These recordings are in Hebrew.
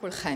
כולכן.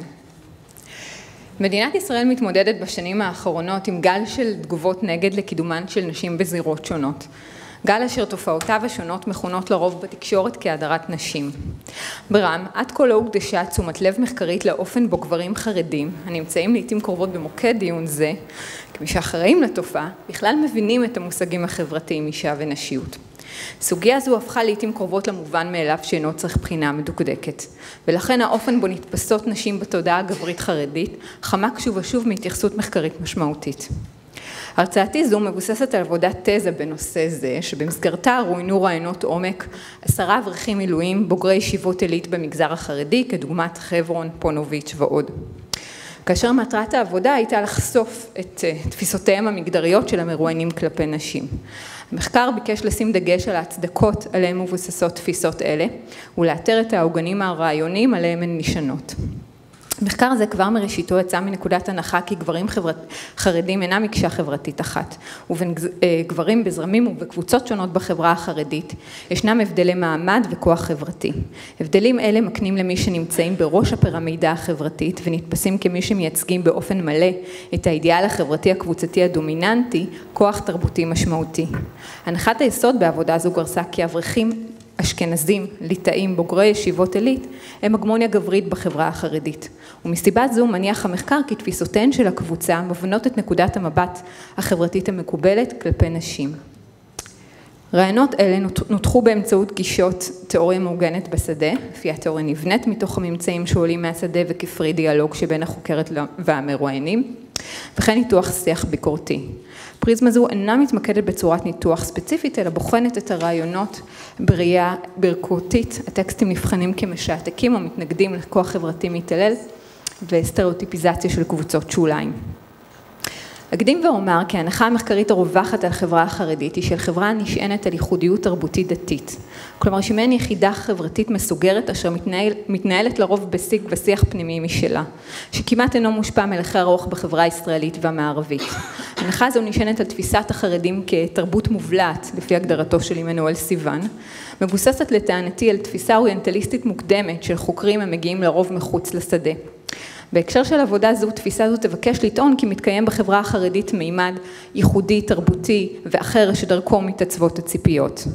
מדינת ישראל מתמודדת בשנים האחרונות עם גל של תגובות נגד לקידומן של נשים בזירות שונות. גל אשר תופעותיו השונות מכונות לרוב בתקשורת כהדרת נשים. ברם, עד כה לא הוקדשה תשומת לב מחקרית לאופן בו גברים חרדים, הנמצאים לעתים קרובות במוקד דיון זה, כמי שאחראים לתופעה, בכלל מבינים את המושגים החברתיים אישה ונשיות. סוגיה זו הפכה לעתים קרובות למובן מאליו שאינו צריך בחינה מדוקדקת, ולכן האופן בו נתפסות נשים בתודעה הגברית חרדית חמק שוב ושוב מהתייחסות מחקרית משמעותית. הרצאתי זו מבוססת על עבודת תזה בנושא זה, שבמסגרתה רואיינו רעיונות עומק 10 אברכים מילואים בוגרי ישיבות עילית במגזר החרדי, כדוגמת חברון, פונוביץ' ועוד. כאשר מטרת העבודה הייתה לחשוף את תפיסותיהם המגדריות של המרואיינים כלפי נשים. המחקר ביקש לשים דגש על ההצדקות עליהם מבוססות תפיסות אלה, ולאתר את העוגנים הרעיוניים עליהם הן נשענות. מחקר זה כבר מראשיתו יצא מנקודת הנחה כי גברים חרדים אינם מקשה חברתית אחת, ובין גברים בזרמים ובקבוצות שונות בחברה החרדית ישנם הבדלי מעמד וכוח חברתי. הבדלים אלה מקנים למי שנמצאים בראש הפירמידה החברתית ונתפסים כמי שמייצגים באופן מלא את האידיאל החברתי הקבוצתי הדומיננטי, כוח תרבותי משמעותי. הנחת היסוד בעבודה זו גרסה כי אברכים אשכנזים, ליטאים, בוגרי ישיבות עילית, הם הגמוניה גברית בחברה החרדית. ומסיבה זו מניח המחקר כי תפיסותיהן של הקבוצה מבנות את נקודת המבט החברתית המקובלת כלפי נשים. רעיונות אלה נותחו באמצעות גישות תיאוריה מעוגנת בשדה, לפי התיאוריה נבנית מתוך הממצאים שעולים מהשדה וכפרי דיאלוג שבין החוקרת והמרואיינים, וכן ניתוח שיח ביקורתי. פריזמה זו אינה מתמקדת בצורת ניתוח ספציפית, אלא בוחנת את הרעיונות בראייה ביקורתית. הטקסטים נבחנים כמשעתקים או מתנגדים לכוח חברתי מתעלל וסטריאוטיפיזציה של קבוצות שוליים. אקדים ואומר כי ההנחה המחקרית הרווחת על חברה החרדית היא של חברה נשענת על ייחודיות תרבותית דתית. כלומר שמעין יחידה חברתית מסוגרת אשר מתנהלת לרוב בשיג ושיח פנימי משלה, שכמעט אינו מושפע מלכי הרוח בחברה הישראלית והמערבית. ההנחה הזו נשענת על תפיסת החרדים כתרבות מובלעת, לפי הגדרתו של עמנואל סיוון, מבוססת לטענתי על תפיסה אוריינטליסטית מוקדמת של חוקרים המגיעים לרוב מחוץ לשדה. בהקשר של עבודה זו, תפיסה זו תבקש לטעון כי מתקיים בחברה החרדית מימד ייחודי, תרבותי ואחר שדרכו מתעצבות הציפיות.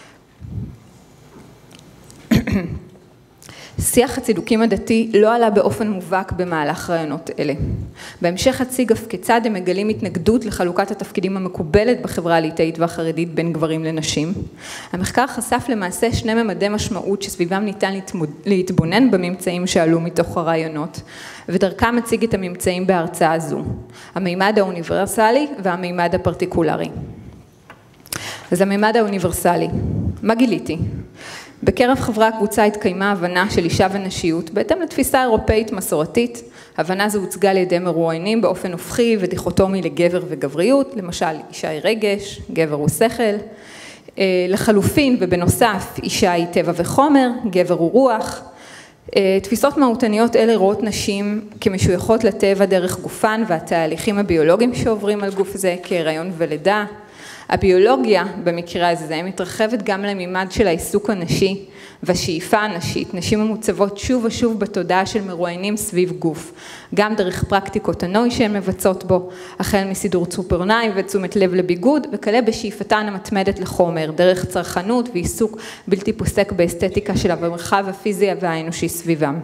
שיח הצידוקים הדתי לא עלה באופן מובהק במהלך רעיונות אלה. בהמשך הציג אף כיצד הם מגלים התנגדות לחלוקת התפקידים המקובלת בחברה הליטאית והחרדית בין גברים לנשים. המחקר חשף למעשה 2 ממדי משמעות שסביבם ניתן להתבונן בממצאים שעלו מתוך הרעיונות, ודרכם מציג את הממצאים בהרצאה זו, המימד האוניברסלי והמימד הפרטיקולרי. אז המימד האוניברסלי, מה גיליתי? בקרב חברי הקבוצה התקיימה הבנה של אישה ונשיות, בהתאם לתפיסה אירופאית מסורתית. הבנה זו הוצגה על ידי מרואיינים באופן הופכי ודיכוטומי לגבר וגבריות, למשל אישה היא רגש, גבר הוא שכל. לחלופין ובנוסף אישה היא טבע וחומר, גבר הוא רוח. תפיסות מהותניות אלה רואות נשים כמשויכות לטבע דרך גופן והתהליכים הביולוגיים שעוברים על גוף זה כהיריון ולידה. הביולוגיה במקרה הזה מתרחבת גם למימד של העיסוק הנשי והשאיפה הנשית. נשים המוצבות שוב ושוב בתודעה של מרואיינים סביב גוף, גם דרך פרקטיקות הנוי שהן מבצעות בו, החל מסידור ציפורניים ותשומת לב לביגוד, וכלה בשאיפתן המתמדת לחומר, דרך צרכנות ועיסוק בלתי פוסק באסתטיקה של המרחב הפיזי והאנושי סביבם.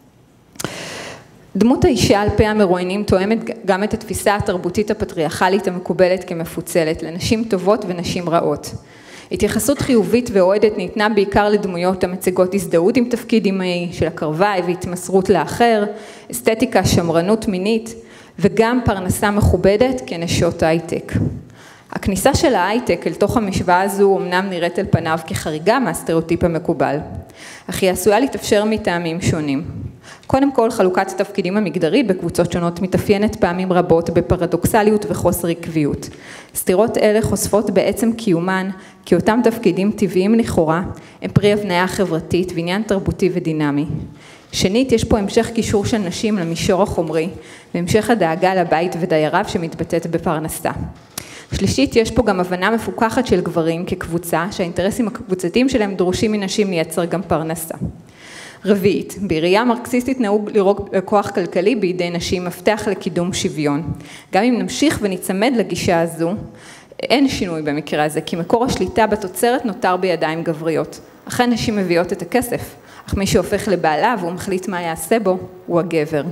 דמות האישה על פי המרואיינים תואמת גם את התפיסה התרבותית הפטריארכלית המקובלת כמפוצלת לנשים טובות ונשים רעות. התייחסות חיובית ואוהדת ניתנה בעיקר לדמויות המציגות הזדהות עם תפקיד אימהי של הקרבאי והתמסרות לאחר, אסתטיקה, שמרנות מינית וגם פרנסה מכובדת כנשות הייטק. הכניסה של ההייטק אל תוך המשוואה הזו אמנם נראית על פניו כחריגה מהסטריאוטיפ המקובל, אך היא עשויה להתאפשר מטעמים שונים. קודם כל, חלוקת התפקידים המגדרי בקבוצות שונות מתאפיינת פעמים רבות בפרדוקסליות וחוסר עקביות. סתירות אלה חושפות בעצם קיומן, כי אותם תפקידים טבעיים לכאורה הם פרי הבניה חברתית ועניין תרבותי ודינמי. שנית, יש פה המשך קישור של נשים למישור החומרי, והמשך הדאגה לבית ודייריו שמתבטאת בפרנסה. שלישית, יש פה גם הבנה מפוקחת של גברים כקבוצה, שהאינטרסים הקבוצתיים שלהם דורשים מנשים לייצר גם פרנסה. רביעית, בראייה מרקסיסטית נהוג לראות כוח כלכלי בידי נשים מפתח לקידום שוויון. גם אם נמשיך ונצמד לגישה הזו, אין שינוי במקרה הזה, כי מקור השליטה בתוצרת נותר בידיים גבריות. אכן נשים מביאות את הכסף, אך מי שהופך לבעלה והוא מחליט מה יעשה בו, הוא הגבר.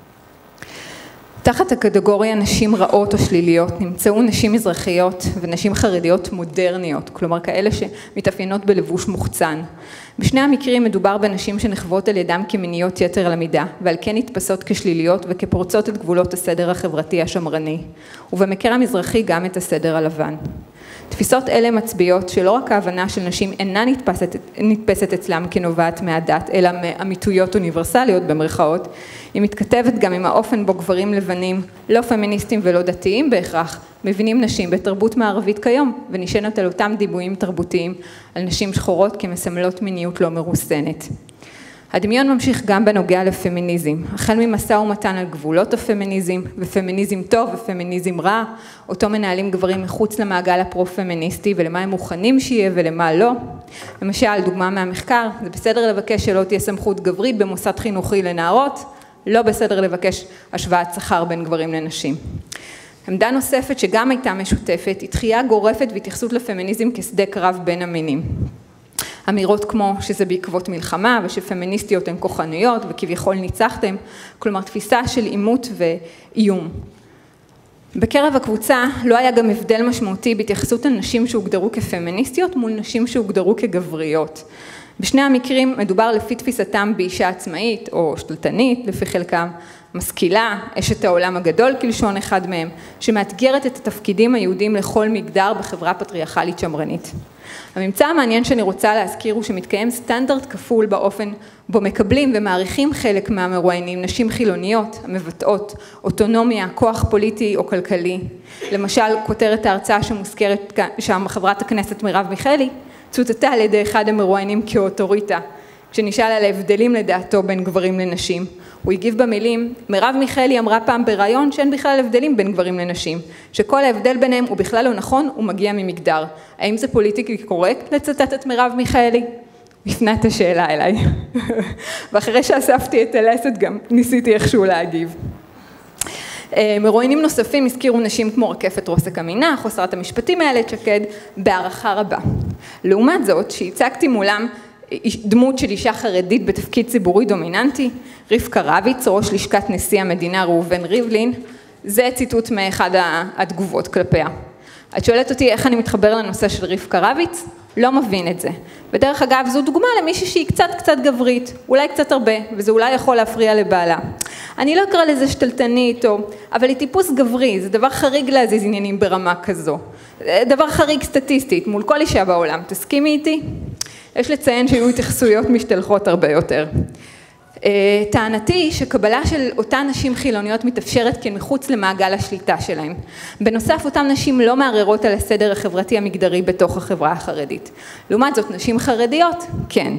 תחת הקטגוריה נשים רעות או שליליות נמצאו נשים מזרחיות ונשים חרדיות מודרניות, כלומר כאלה שמתאפיינות בלבוש מוחצן. בשני המקרים מדובר בנשים שנחוות על ידם כמיניות יתר על המידה, ועל כן נתפסות כשליליות וכפורצות את גבולות הסדר החברתי השמרני, ובמקרה המזרחי גם את הסדר הלבן. תפיסות אלה מצביעות שלא רק ההבנה של נשים אינה נתפסת אצלם כנובעת מהדת, אלא מאמיתויות אוניברסליות במרכאות, היא מתכתבת גם עם האופן בו גברים לבנים, לא פמיניסטים ולא דתיים בהכרח, מבינים נשים בתרבות מערבית כיום, ונשענת על אותם דימויים תרבותיים על נשים שחורות כמסמלות מיניות לא מרוסנת. הדמיון ממשיך גם בנוגע לפמיניזם, החל ממשא ומתן על גבולות הפמיניזם, ופמיניזם טוב ופמיניזם רע, אותו מנהלים גברים מחוץ למעגל הפרו-פמיניסטי, ולמה הם מוכנים שיהיה ולמה לא. למשל, דוגמה מהמחקר, זה בסדר לבקש שלא תהיה סמכות גברית במוסד חינוכי לנערות, לא בסדר לבקש השוואת שכר בין גברים לנשים. עמדה נוספת שגם הייתה משותפת, היא דחייה גורפת והתייחסות לפמיניזם כשדה קרב בין המינים. אמירות כמו שזה בעקבות מלחמה ושפמיניסטיות הן כוחניות וכביכול ניצחתם, כלומר תפיסה של עימות ואיום. בקרב הקבוצה לא היה גם הבדל משמעותי בהתייחסות לנשים שהוגדרו כפמיניסטיות מול נשים שהוגדרו כגבריות. בשני המקרים מדובר לפי תפיסתם באישה עצמאית או שתלטנית, לפי חלקם משכילה, אשת העולם הגדול כלשון אחד מהם, שמאתגרת את התפקידים היהודיים לכל מגדר בחברה פטריארכלית שמרנית. הממצא המעניין שאני רוצה להזכיר הוא שמתקיים סטנדרט כפול באופן בו מקבלים ומעריכים חלק מהמרואיינים נשים חילוניות המבטאות אוטונומיה, כוח פוליטי או כלכלי. למשל, כותרת ההרצאה שמוזכרת שם חברת הכנסת מרב מיכאלי, צוטטה על ידי אחד המרואיינים כאוטוריטה, כשנשאל על ההבדלים לדעתו בין גברים לנשים. הוא הגיב במילים, מרב מיכאלי אמרה פעם בראיון שאין בכלל הבדלים בין גברים לנשים, שכל ההבדל ביניהם הוא בכלל לא נכון, הוא מגיע ממגדר. האם זה פוליטיקלי קורקט לצטט את מרב מיכאלי? הוא הפנה את השאלה אליי. ואחרי שאספתי את הלסת גם ניסיתי איכשהו להגיב. מרואיינים נוספים הזכירו נשים כמו רקפת רוסק עמינח או שרת המשפטים איילת שקד בהערכה רבה. לעומת זאת, שהצגתי מולם דמות של אישה חרדית בתפקיד ציבורי דומיננטי, רבקה רביץ, ראש לשכת נשיא המדינה ראובן ריבלין, זה ציטוט מאחד התגובות כלפיה. את שואלת אותי איך אני מתחבר לנושא של רבקה רביץ? לא מבין את זה. בדרך אגב, זו דוגמה למישהי שהיא קצת גברית, אולי קצת הרבה, וזה אולי יכול להפריע לבעלה. אני לא אקרא לזה שתלטנית, אבל היא טיפוס גברי, זה דבר חריג להזיז עניינים ברמה כזו. דבר חריג סטטיסטית, מול כל אישה בעולם. תסכימי איתי? יש לציין שהיו התייחסויות משתלחות הרבה יותר. טענתי שקבלה של אותן נשים חילוניות מתאפשרת כמחוץ למעגל השליטה שלהם. בנוסף, אותן נשים לא מערערות על הסדר החברתי המגדרי בתוך החברה החרדית. לעומת זאת, נשים חרדיות, כן.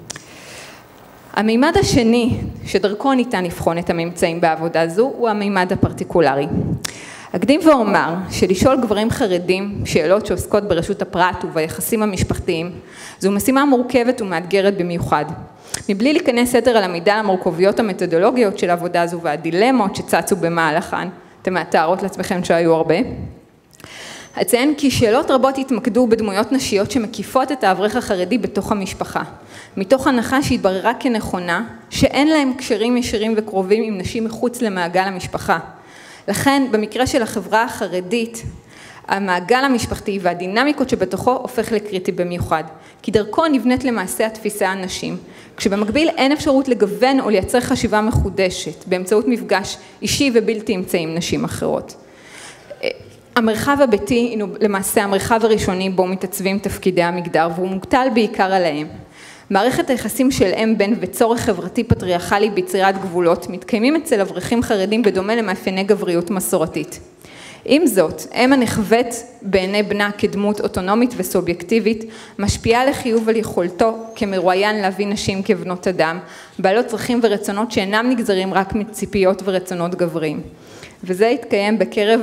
המימד השני שדרכו ניתן לבחון את הממצאים בעבודה זו הוא המימד הפרטיקולרי. אקדים ואומר שלשאול גברים חרדים שאלות שעוסקות ברשות הפרט וביחסים המשפחתיים זו משימה מורכבת ומאתגרת במיוחד. מבלי להיכנס יתר על המידה למורכבויות המתודולוגיות של העבודה הזו והדילמות שצצו במהלכן, אתם מתארות לעצמכם שהיו הרבה. אציין כי שאלות רבות התמקדו בדמויות נשיות שמקיפות את האברך החרדי בתוך המשפחה, מתוך הנחה שהתבררה כנכונה שאין להם קשרים ישירים וקרובים עם נשים מחוץ למעגל המשפחה. לכן במקרה של החברה החרדית, המעגל המשפחתי והדינמיקות שבתוכו הופך לקריטי במיוחד, כי דרכו נבנית למעשה התפיסה הנשים, כשבמקביל אין אפשרות לגוון או לייצר חשיבה מחודשת באמצעות מפגש אישי ובלתי אמצעי עם נשים אחרות. המרחב הביתי הוא למעשה המרחב הראשוני בו מתעצבים תפקידי המגדר והוא מוטל בעיקר עליהם. מערכת היחסים של אם בן וצורך חברתי פטריארכלי ביצירת גבולות מתקיימים אצל אברכים חרדים בדומה למאפייני גבריות מסורתית. עם זאת, אם הנחווית בעיני בנה כדמות אוטונומית וסובייקטיבית, משפיעה לחיוב על יכולתו כמרואיין להביא נשים כבנות אדם, בעלות צרכים ורצונות שאינם נגזרים רק מציפיות ורצונות גבריים. וזה יתקיים בקרב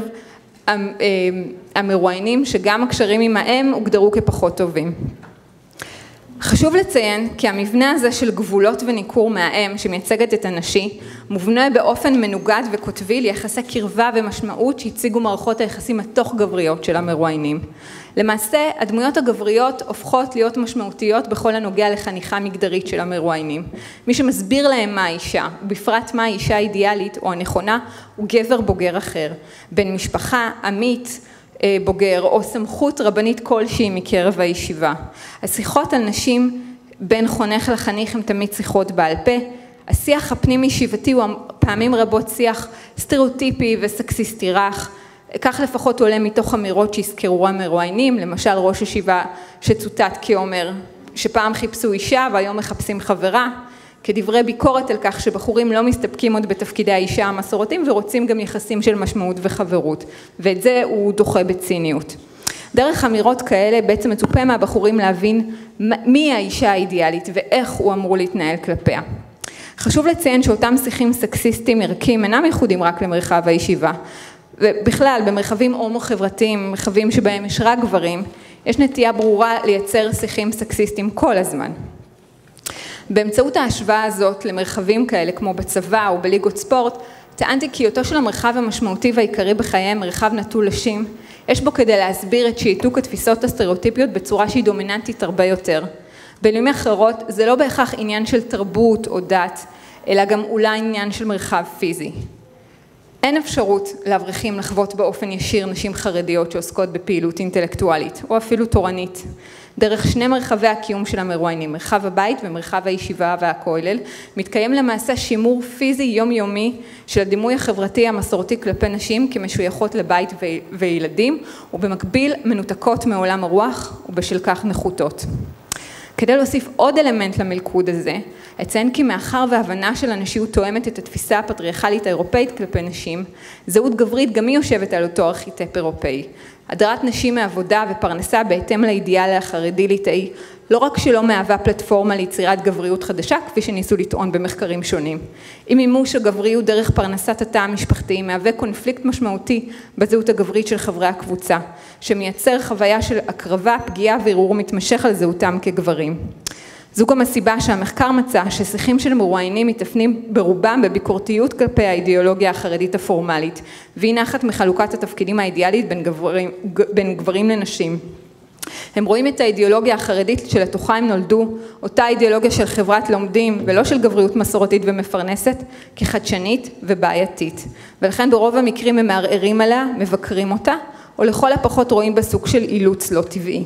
המרואיינים שגם הקשרים עם האם הוגדרו כפחות טובים. חשוב לציין כי המבנה הזה של גבולות וניכור מהאם שמייצגת את הנשי, מובנה באופן מנוגד וכותבי ליחסי קרבה ומשמעות שהציגו מערכות היחסים התוך גבריות של המרואיינים. למעשה, הדמויות הגבריות הופכות להיות משמעותיות בכל הנוגע לחניכה מגדרית של המרואיינים. מי שמסביר להם מה האישה, ובפרט מה האישה האידיאלית או הנכונה, הוא גבר בוגר אחר, בן משפחה, עמית, בוגר או סמכות רבנית כלשהי מקרב הישיבה. השיחות על נשים בין חונך לחניך הם תמיד שיחות בעל פה. השיח הפנים ישיבתי הוא פעמים רבות שיח סטריאוטיפי וסקסיסטי רך. כך לפחות עולה מתוך אמירות שהזכרו המרואיינים, למשל ראש ישיבה שצוטט כאומר שפעם חיפשו אישה והיום מחפשים חברה, כדברי ביקורת על כך שבחורים לא מסתפקים עוד בתפקידי האישה המסורתיים ורוצים גם יחסים של משמעות וחברות, ואת זה הוא דוחה בציניות. דרך אמירות כאלה בעצם מצופה מהבחורים להבין מי האישה האידיאלית ואיך הוא אמור להתנהל כלפיה. חשוב לציין שאותם שיחים סקסיסטיים ערכיים אינם ייחודים רק למרחב הישיבה, ובכלל במרחבים הומו-חברתיים, מרחבים שבהם יש רק גברים, יש נטייה ברורה לייצר שיחים סקסיסטיים כל הזמן. באמצעות ההשוואה הזאת למרחבים כאלה כמו בצבא או בליגות ספורט, טענתי כי אותו של המרחב המשמעותי והעיקרי בחייהם, מרחב נטול נשים, יש בו כדי להסביר את שיתוק התפיסות הסטריאוטיפיות בצורה שהיא דומיננטית הרבה יותר. במילים אחרות, זה לא בהכרח עניין של תרבות או דת, אלא גם אולי עניין של מרחב פיזי. אין אפשרות לאברכים לחוות באופן ישיר נשים חרדיות שעוסקות בפעילות אינטלקטואלית, או אפילו תורנית. דרך שני מרחבי הקיום של המרואיינים, מרחב הבית ומרחב הישיבה והכולל, מתקיים למעשה שימור פיזי יומיומי של הדימוי החברתי המסורתי כלפי נשים כמשויכות לבית וילדים, ובמקביל מנותקות מעולם הרוח ובשל כך נחותות. כדי להוסיף עוד אלמנט למלכוד הזה, אציין כי מאחר וההבנה של הנשיות תואמת את התפיסה הפטריארכלית האירופאית כלפי נשים, זהות גברית גם היא יושבת על אותו ארכיטפ אירופאי. הדרת נשים מעבודה ופרנסה בהתאם לאידיאל החרדי ליטאי, לא רק שלא מהווה פלטפורמה ליצירת גבריות חדשה, כפי שניסו לטעון במחקרים שונים. אם מימוש הגבריות דרך פרנסת התא המשפחתי מהווה קונפליקט משמעותי בזהות הגברית של חברי הקבוצה, שמייצר חוויה של הקרבה, פגיעה וערעור מתמשך על זהותם כגברים. זו גם הסיבה שהמחקר מצא ששיחים של מרואיינים מתאפיינים ברובם בביקורתיות כלפי האידיאולוגיה החרדית הפורמלית, והיא נחת מחלוקת התפקידים האידיאלית בין גברים לנשים. הם רואים את האידיאולוגיה החרדית שלתוכה הם נולדו, אותה אידיאולוגיה של חברת לומדים ולא של גבריות מסורתית ומפרנסת, כחדשנית ובעייתית. ולכן ברוב המקרים הם מערערים עליה, מבקרים אותה, או לכל הפחות רואים בסוג של אילוץ לא טבעי.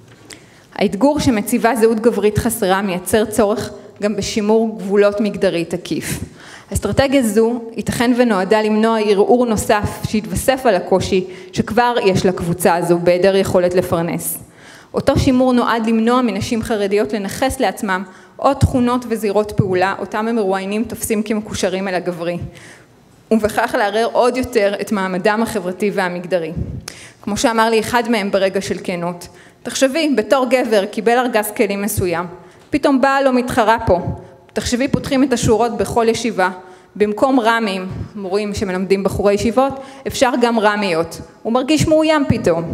האתגור שמציבה זהות גברית חסרה מייצר צורך גם בשימור גבולות מגדרי תקיף. אסטרטגיה זו ייתכן ונועדה למנוע ערעור נוסף שהתווסף על הקושי שכבר יש לקבוצה הזו בהיעדר יכולת לפרנס. אותו שימור נועד למנוע מנשים חרדיות לנכס לעצמם עוד תכונות וזירות פעולה אותם המרואיינים תופסים כמקושרים אל הגברי, ובכך לערער עוד יותר את מעמדם החברתי והמגדרי. כמו שאמר לי אחד מהם ברגע של כנות, תחשבי, בתור גבר קיבל ארגז כלים מסוים, פתאום באה לו מתחרה פה, תחשבי פותחים את השורות בכל ישיבה, במקום רמים, מורים שמלמדים בחורי ישיבות, אפשר גם רמיות, הוא מרגיש מאוים פתאום.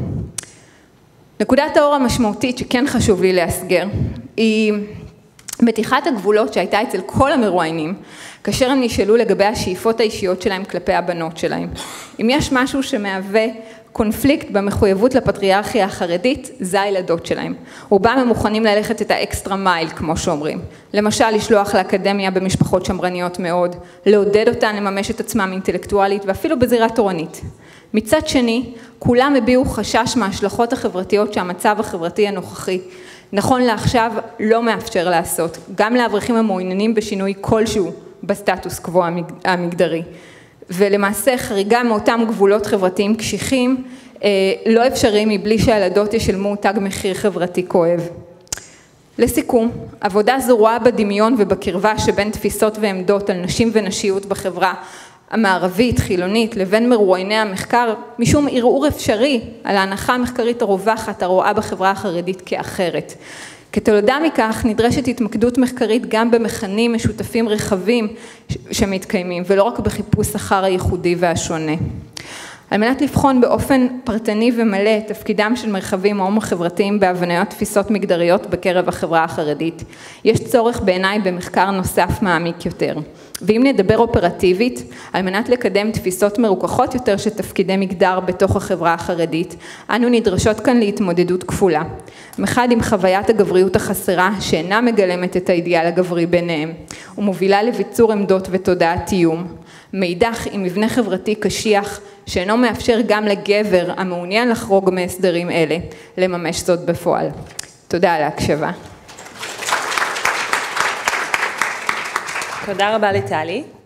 נקודת האור המשמעותית שכן חשוב לי להסגר, היא מתיחת הגבולות שהייתה אצל כל המרואיינים, כאשר הם נשאלו לגבי השאיפות האישיות שלהם כלפי הבנות שלהם. אם יש משהו שמהווה קונפליקט במחויבות לפטריארכיה החרדית, זה הילדות שלהם. רובם הם מוכנים ללכת את האקסטרה מייל, כמו שאומרים. למשל, לשלוח לאקדמיה במשפחות שמרניות מאוד, לעודד אותן לממש את עצמם אינטלקטואלית ואפילו בזירה תורנית. מצד שני, כולם הביעו חשש מההשלכות החברתיות שהמצב החברתי הנוכחי, נכון לעכשיו, לא מאפשר לעשות, גם לאברכים המעוניינים בשינוי כלשהו בסטטוס קוו המגדרי. ולמעשה חריגה מאותם גבולות חברתיים קשיחים לא אפשריים מבלי שהילדות ישלמו תג מחיר חברתי כואב. לסיכום, עבודה זו רואה בדמיון ובקרבה שבין תפיסות ועמדות על נשים ונשיות בחברה המערבית, חילונית, לבין מרואייני המחקר, משום ערעור אפשרי על ההנחה המחקרית הרווחת הרואה בחברה החרדית כאחרת. כתולדה מכך נדרשת התמקדות מחקרית גם במכנים משותפים רחבים שמתקיימים, ולא רק בחיפוש אחר הייחודי והשונה. על מנת לבחון באופן פרטני ומלא את תפקידם של מרחבים הומו-חברתיים בהבניות תפיסות מגדריות בקרב החברה החרדית, יש צורך בעיניי במחקר נוסף מעמיק יותר. ואם נדבר אופרטיבית, על מנת לקדם תפיסות מרוככות יותר של תפקידי מגדר בתוך החברה החרדית, אנו נדרשות כאן להתמודדות כפולה. מחד עם חוויית הגבריות החסרה שאינה מגלמת את האידיאל הגברי ביניהם, ומובילה לביצור עמדות ותודעת איום. מאידך עם מבנה חברתי קשיח שאינו מאפשר גם לגבר המעוניין לחרוג מהסדרים אלה לממש זאת בפועל. תודה על ההקשבה. תודה רבה לטלי.